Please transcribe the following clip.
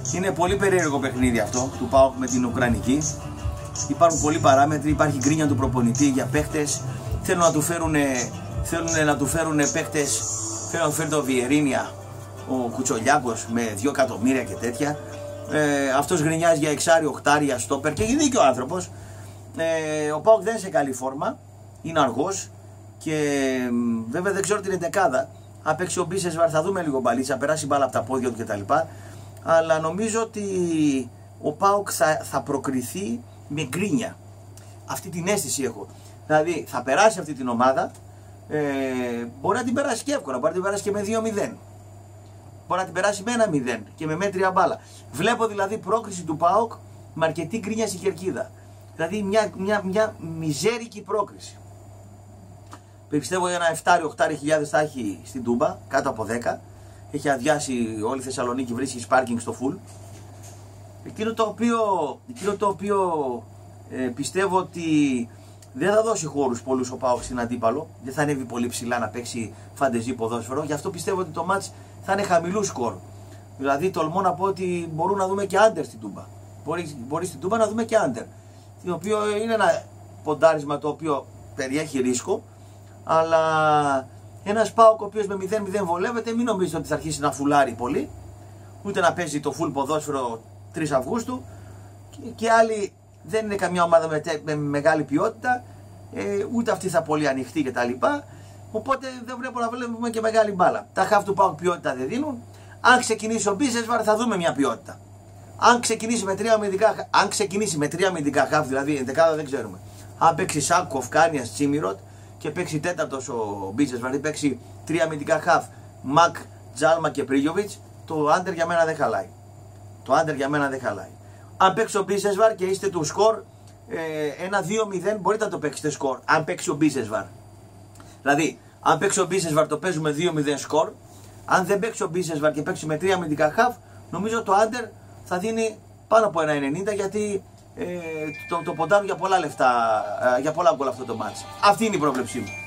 Είναι πολύ περίεργο παιχνίδι αυτό του ΠΑΟΚ με την Ουκρανική. Υπάρχουν πολλοί παράμετροι, υπάρχει γκρίνια του προπονητή για παίχτες. Θέλουν να του φέρουν παίχτες. Θέλουν να του φέρουν το Βιερίνια, ο Κουτσολιάκος με 2 εκατομμύρια και τέτοια. Αυτός γκρινιάζει για εξάρι, οχτάρια, στόπερ και έχει δίκιο ο άνθρωπος. Ο ΠΑΟΚ δεν είναι σε καλή φόρμα, είναι αργός και βέβαια δεν ξέρω την εντεκάδα. Αν παίξει ο Μπίσεσβαρ θα δούμε λίγο μπαλίτσα, περάσει μπάλα από τα πόδια του κτλ. Αλλά νομίζω ότι ο ΠΑΟΚ θα προκριθεί με γκρίνια. Αυτή την αίσθηση έχω. Δηλαδή θα περάσει αυτή την ομάδα, μπορεί να την περάσει και εύκολα, μπορεί να την περάσει και με 2-0. Μπορεί να την περάσει με 1-0 και με μέτρια μπάλα. Βλέπω δηλαδή πρόκριση του ΠΑΟΚ με αρκετή γκρίνια στη κερκίδα. Δηλαδή μια μιζέρικη πρόκριση. Πιστεύω ένα 7-8 χιλιάδες θα έχει στην Τούμπα, κάτω από 10. Έχει αδειάσει όλη η Θεσσαλονίκη, βρίσκει σπάρκινγκ στο full. Εκείνο το οποίο πιστεύω ότι δεν θα δώσει χώρους πολλούς ο ΠΑΟΚ στην αντίπαλο. Δεν θα ανέβει πολύ ψηλά να παίξει φαντεζή ποδόσφαιρο. Γι' αυτό πιστεύω ότι το μάτς θα είναι χαμηλού σκορ. Δηλαδή τολμώ να πω ότι μπορούμε να δούμε και άντερ στην Τούμπα. Μπορεί στην Τούμπα να δούμε και άντερ. Το οποίο είναι ένα ποντάρισμα το οποίο περιέχει ρίσκο. Αλλά ένας ΠΑΟΚ ο οποίος με 0-0 βολεύεται, μην νομίζετε ότι θα αρχίσει να φουλάρει πολύ. Ούτε να παίζει το full ποδόσφαιρο 3 Αυγούστου. Και άλλοι δεν είναι καμιά ομάδα με μεγάλη ποιότητα. Ούτε αυτή θα πολύ ανοιχτή κτλ. Οπότε δεν βλέπω να βλέπουμε και μεγάλη μπάλα. Τα χαφ του ΠΑΟΚ ποιότητα δεν δίνουν. Αν ξεκινήσει ο Μπίσεσβαρ θα δούμε μια ποιότητα. Αν ξεκινήσει με 3 αμυντικά χαφ, δηλαδή εντεκάδα δεν ξέρουμε. Αν παίξει Σάκοφ, Κάνιας, Τσίμιροτ και παίξει τέταρτος ο Μπίσεσβαρ ή παίξει 3 αμυντικά χαφ, Μακ, Τζάλμα και Πρίγιοβιτς, το άντερ για μένα δεν χαλάει. Το άντερ για μένα δεν χαλάει. Αν παίξει ο Μπίσεσβαρ και είστε του σκορ 1-2-0, μπορείτε να το παίξετε σκορ. Αν παίξει ο Μπίσεσβαρ. Δηλαδή, αν παίξει ο Μπίσεσβαρ το παίζουμε 2-0 σκορ. Αν δεν παίξει ο Μπίσεσβαρ και παίξει με 3 αμυντικά χαφ, νομίζω το άντερ θα δίνει πάνω από 1,90 γιατί το ποντάρουν για πολλά λεφτά, για πολλά γκολ αυτό το μάτς. Αυτή είναι η πρόβλεψή μου.